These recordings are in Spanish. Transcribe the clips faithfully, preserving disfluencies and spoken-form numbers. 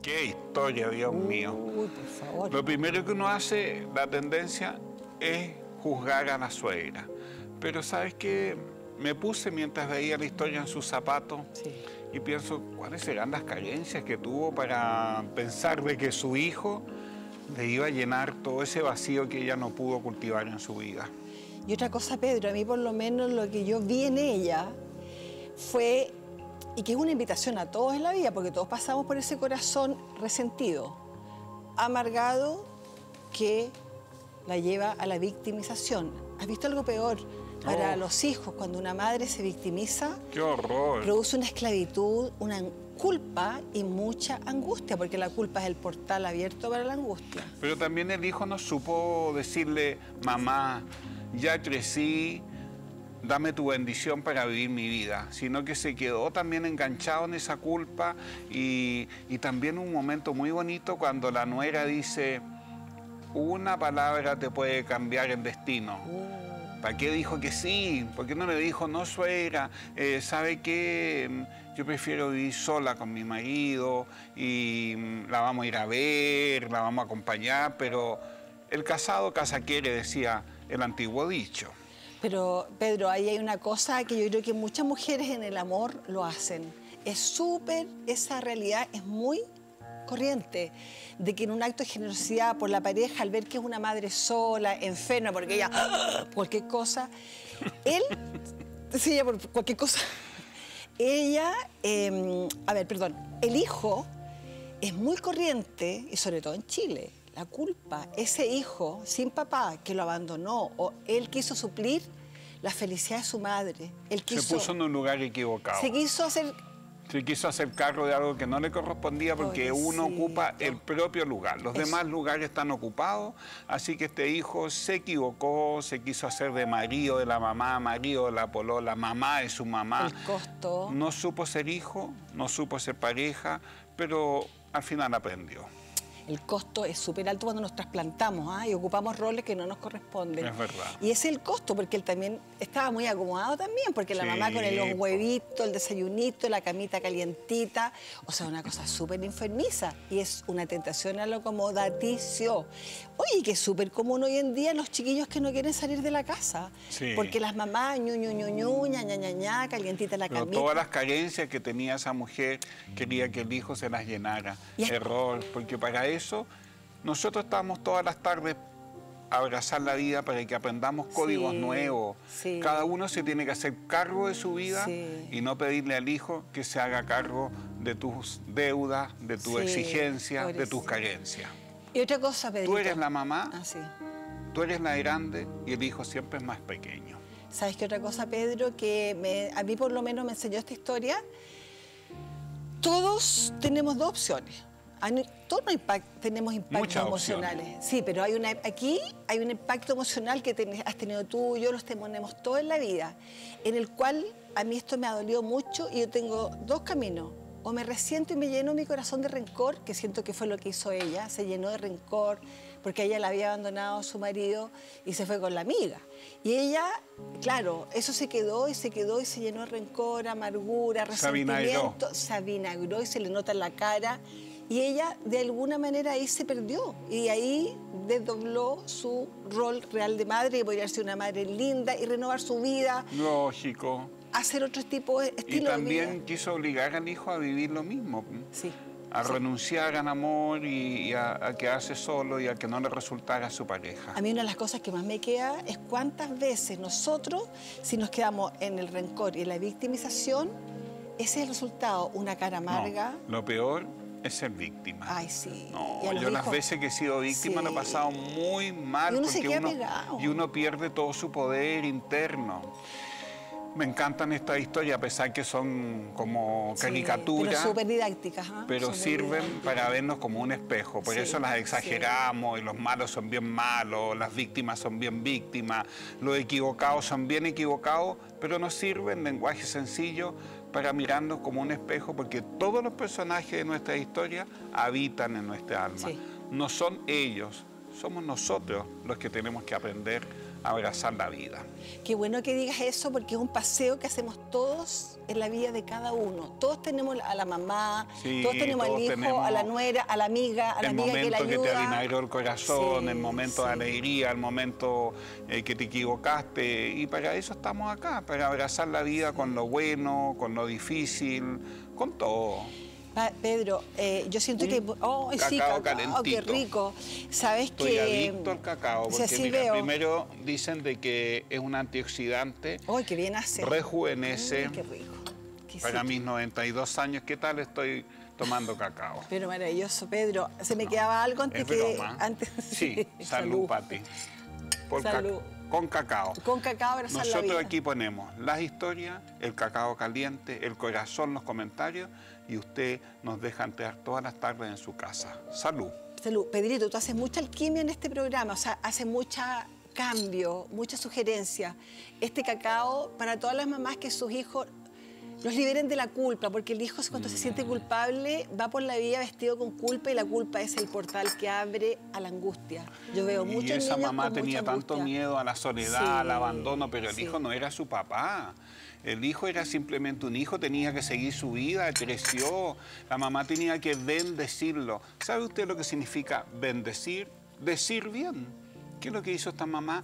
Qué historia, Dios mío. Uy, por favor. Lo primero que uno hace, la tendencia, es juzgar a la suegra. Pero ¿sabes qué? Me puse mientras veía la historia en sus zapatos Sí. y pienso, ¿cuáles serán las carencias que tuvo para pensar de que su hijo le iba a llenar todo ese vacío que ella no pudo cultivar en su vida? Y otra cosa, Pedro, a mí por lo menos lo que yo vi en ella fue, y que es una invitación a todos en la vida, porque todos pasamos por ese corazón resentido, amargado, que la lleva a la victimización. ¿Has visto algo peor? Para Oh. los hijos, cuando una madre se victimiza, ¡Qué horror! produce una esclavitud, una culpa y mucha angustia, porque la culpa es el portal abierto para la angustia. Pero también el hijo no supo decirle, mamá, ya crecí, dame tu bendición para vivir mi vida, sino que se quedó también enganchado en esa culpa y, y también un momento muy bonito cuando la nuera dice, una palabra te puede cambiar el destino. Uh. ¿Para qué dijo que sí? ¿Por qué no le dijo, no, suegra, eh, ¿sabe qué? Yo prefiero vivir sola con mi marido y la vamos a ir a ver, la vamos a acompañar, pero el casado casa quiere, decía el antiguo dicho. Pero, Pedro, ahí hay una cosa que yo creo que muchas mujeres en el amor lo hacen. Es súper, esa realidad es muy corriente, de que en un acto de generosidad por la pareja, al ver que es una madre sola, enferma, porque ella, ¡ah!, cualquier cosa, él, sí, ella por cualquier cosa, ella, eh, a ver, perdón, el hijo es muy corriente, y sobre todo en Chile, la culpa, ese hijo sin papá que lo abandonó, o él quiso suplir la felicidad de su madre, él quiso, se puso en un lugar equivocado. Se quiso hacer... Se quiso hacer cargo de algo que no le correspondía porque Pobrecito. uno ocupa el propio lugar. Los Eso. demás lugares están ocupados, así que este hijo se equivocó, se quiso hacer de marido de la mamá, marido de la polola, mamá de su mamá. El costo. No supo ser hijo, no supo ser pareja, pero al final aprendió. El costo es súper alto cuando nos trasplantamos, ¿ah? Y ocupamos roles que no nos corresponden. Es verdad. Y ese es el costo, porque él también estaba muy acomodado también, porque la Sí, mamá con el, los po. huevitos, el desayunito, la camita calientita, o sea, una cosa súper enfermiza. Y es una tentación al acomodaticio. Oye, que es súper común hoy en día los chiquillos que no quieren salir de la casa. Sí. Porque las mamás, ñu, ñu, ñu, ñu, ña, ña, ña, ña, calientita la Pero camita. todas las carencias que tenía esa mujer quería que el hijo se las llenara. Y es- Error, porque para eso nosotros estamos todas las tardes a abrazar la vida para que aprendamos códigos Sí, nuevos. sí. Cada uno se tiene que hacer cargo de su vida Sí. y no pedirle al hijo que se haga cargo de tus deudas, de tus Sí, exigencias, de tus pobrecito. carencias. Y otra cosa, Pedrito. Tú eres la mamá, Ah, sí. tú eres la grande y el hijo siempre es más pequeño. ¿Sabes qué otra cosa, Pedro? Que me- a mí por lo menos me enseñó esta historia. Todos tenemos dos opciones. Hay- Todos no impact- tenemos impactos Muchas emocionales. Sí, pero hay una, aquí hay un impacto emocional que ten- has tenido tú, yo los tenemos todos en la vida, en el cual a mí esto me ha dolido mucho y yo tengo dos caminos. O me resiento y me lleno mi corazón de rencor, que siento que fue lo que hizo ella, se llenó de rencor, porque ella la había abandonado a su marido y se fue con la amiga. Y ella, claro, eso se quedó y se quedó y se llenó de rencor, amargura, Se avinagró. resentimiento, se avinagró y se le nota en la cara. Y ella, de alguna manera, ahí se perdió. Y ahí desdobló su rol real de madre, que podría ser una madre linda y renovar su vida, Lógico. hacer otro tipo de Y estilo de también vida. quiso obligar al hijo a vivir lo mismo. Sí. A sí. renunciar al amor y, y a, a quedarse solo y a que no le resultara su pareja. A mí una de las cosas que más me queda es cuántas veces nosotros, si nos quedamos en el rencor y en la victimización, ese es el resultado, una cara amarga. No, lo peor es ser víctima. Ay, sí. No, Y a los yo las hijos- veces que he sido víctima Sí. lo he pasado muy mal Y uno se porque queda uno, pegado. y uno pierde todo su poder interno. Me encantan estas historias, a pesar que son como Sí, caricaturas. pero súper didácticas. ¿ah? Pero Son muy sirven didácticas. para vernos como un espejo. Por Sí, eso las exageramos y los malos son bien malos, las víctimas son bien víctimas, los equivocados son bien equivocados, pero nos sirven lenguaje sencillo para mirarnos como un espejo, porque todos los personajes de nuestra historia habitan en nuestra alma. Sí. No son ellos, somos nosotros los que tenemos que aprender abrazar la vida. Qué bueno que digas eso, porque es un paseo que hacemos todos en la vida de cada uno. Todos tenemos a la mamá, Sí, todos tenemos todos al hijo, tenemos a la nuera, a la amiga, a la el amiga que la momento que, ayuda. te avinagró el corazón, Sí, el momento de sí. alegría, el momento eh, que te equivocaste. Y para eso estamos acá, para abrazar la vida con lo bueno, con lo difícil, con todo. Pa- Pedro, eh, yo siento que... Oh, sí, Cacao cacao, qué calentito. rico. Sabes Estoy que... adicto al cacao, Sí, porque así mira, veo. primero dicen de que es un antioxidante, ¡Ay, qué bien hace! rejuvenece. Uy, qué rico. Qué Para sí. mis noventa y dos años, ¿qué tal estoy tomando cacao? Pero maravilloso, Pedro. Se me quedaba algo antes Es que... broma. Antes... Sí, salud, Pati. Por ca- Salud. Con cacao. Con cacao abrazar la Nosotros vida. aquí ponemos las historias, el cacao caliente, el corazón, los comentarios, y usted nos deja entrar todas las tardes en su casa. Salud. Salud. Pedrito, tú haces mucha alquimia en este programa, o sea, haces mucha cambio, mucha sugerencia. Este cacao para todas las mamás que sus hijos los liberen de la culpa, porque el hijo cuando se siente culpable va por la vida vestido con culpa y la culpa es el portal que abre a la angustia. Yo veo muchos Y esa niños mamá con tenía mucha tanto angustia. miedo a la soledad, Sí, al abandono, pero el sí. hijo no era su papá. El hijo era simplemente un hijo, tenía que seguir su vida, creció. La mamá tenía que bendecirlo. ¿Sabe usted lo que significa bendecir? Decir bien. ¿Qué es lo que hizo esta mamá?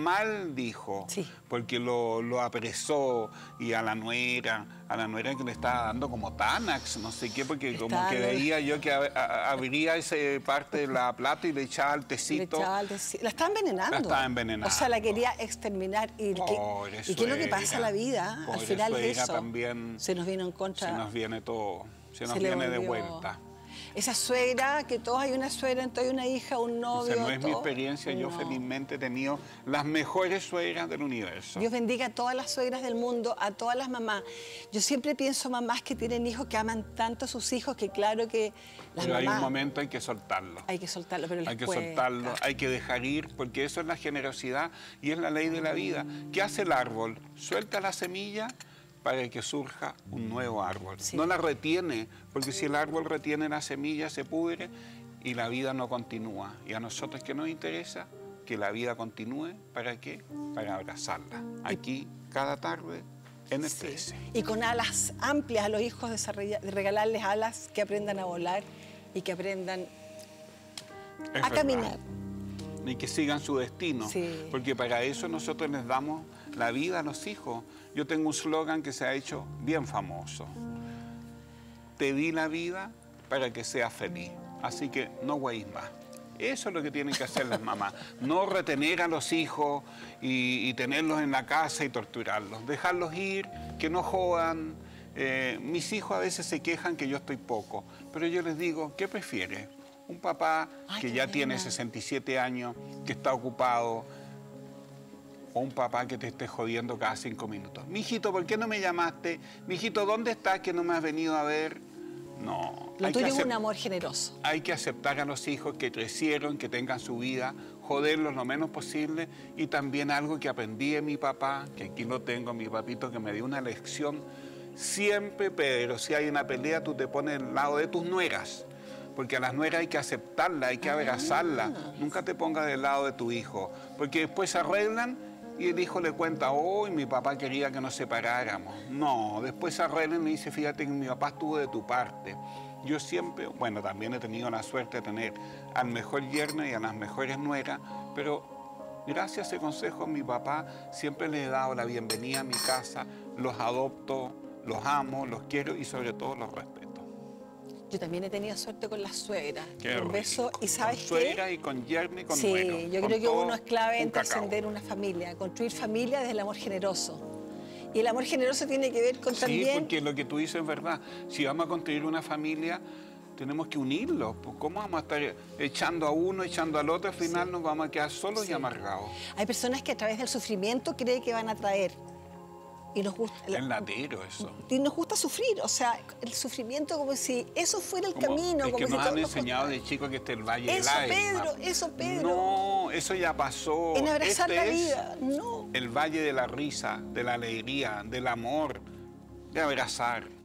Maldijo, Sí. porque lo, lo apresó, y a la nuera, a la nuera que le estaba dando como Tanax, no sé qué, porque como Está, que ¿no? veía yo que ab- a- abría esa parte de la plata y le echaba el Le tecito. echaba el desi- La estaba envenenando. La estaba envenenando. O sea, la quería exterminar. ¿Y, qué, Pobre ¿y qué es lo que suegra, pasa a la vida? Al pobre final es suegra eso. también. Se nos vino en contra. Se nos viene todo, se nos Se le viene de volvió- vuelta. Esa suegra, que todos hay una suegra, entonces hay una hija, un novio. Esa no es mi todo. experiencia, yo No. felizmente he tenido las mejores suegras del universo. Dios bendiga a todas las suegras del mundo, a todas las mamás. Yo siempre pienso mamás que tienen hijos que aman tanto a sus hijos, que claro que las Pero hay mamás... un momento, hay que soltarlo. Hay que soltarlo, pero les Hay que cuesta. soltarlo, hay que dejar ir, porque eso es la generosidad y es la ley de la vida. ¿Qué hace el árbol? Suelta la semilla para que surja un nuevo árbol. Sí. No la retiene, porque si el árbol retiene la semilla se pudre y la vida no continúa. Y a nosotros, ¿qué nos interesa? Que la vida continúe. ¿Para qué? Para abrazarla. Aquí, cada tarde, en el Sí. trece. Y con alas amplias a los hijos, desarrolla- de regalarles alas que aprendan a volar y que aprendan Es a verdad. caminar. Y que sigan su destino, Sí. porque para eso nosotros les damos la vida a los hijos. Yo tengo un slogan que se ha hecho bien famoso. Te di la vida para que seas feliz, así que no güeyes más. Eso es lo que tienen que hacer las mamás, no retener a los hijos y, y tenerlos en la casa y torturarlos, dejarlos ir, que no jodan. Eh, mis hijos a veces se quejan que yo estoy poco, pero yo les digo, ¿qué prefieres? Un papá Ay, que qué ya tiene buena. sesenta y siete años, que está ocupado, o un papá que te esté jodiendo cada cinco minutos. Mijito, ¿por qué no me llamaste? Mijito, ¿dónde estás que no me has venido a ver? No. Lo hay que tuyo es acep- un amor generoso. Hay que aceptar a los hijos que crecieron, que tengan su vida, joderlos lo menos posible. Y también algo que aprendí de mi papá, que aquí lo tengo, mi papito, que me dio una lección. Siempre, Pedro, si hay una pelea, tú te pones al lado de tus nueras. Porque a las nueras hay que aceptarlas, hay que abrazarlas. Nunca te pongas del lado de tu hijo. Porque después se arreglan y el hijo le cuenta, oh, mi papá quería que nos separáramos. No, después se arreglan y dice, fíjate que mi papá estuvo de tu parte. Yo siempre, bueno, también he tenido la suerte de tener al mejor yerno y a las mejores nueras, pero gracias a ese consejo mi papá siempre le he dado la bienvenida a mi casa, los adopto, los amo, los quiero y sobre todo los respeto. Yo también he tenido suerte con la suegra. Qué Un rico. beso. ¿Y sabes con qué? suegra y con yerno y con Sí, nuero, yo con creo que todo uno es clave un en cacao. trascender una familia, construir familia desde el amor generoso. Y el amor generoso tiene que ver con Sí, también... porque lo que tú dices es verdad. Si vamos a construir una familia, tenemos que unirlos. Pues, ¿cómo vamos a estar echando a uno, echando al otro? Al final nos vamos a quedar solos Sí. y amargados. Hay personas que a través del sufrimiento creen que van a traer. Y nos gusta... Es latero eso. Y nos gusta sufrir, o sea, el sufrimiento como si eso fuera el Como- camino. es como que si nos todo han nos enseñado costara. de chicos que este es el Valle Eso, de Lágrimas. Pedro, eso, Pedro. No, eso ya pasó. En abrazar Este la es vida, no. el Valle de la risa, de la alegría, del amor, de abrazar.